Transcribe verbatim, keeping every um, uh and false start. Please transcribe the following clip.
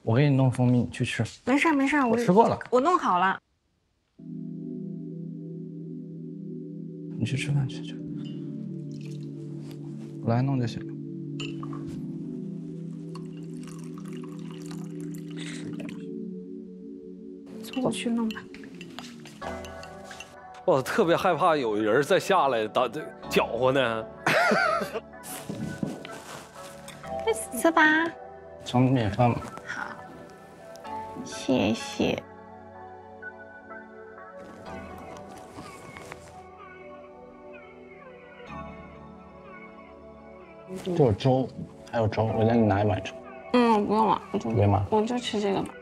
我给你弄蜂蜜，你去吃。 没事没事，我我吃过了， 我弄好了。 你去吃饭去去，我来弄就行了。 我去弄吧。 我特别害怕有人再下来打这搅和呢。 吃吧。 盛米饭吧。 好，谢谢。 这有粥，还有粥，我再给你拿一碗粥。 嗯，不用了，我就别吗？ 我就吃这个吧。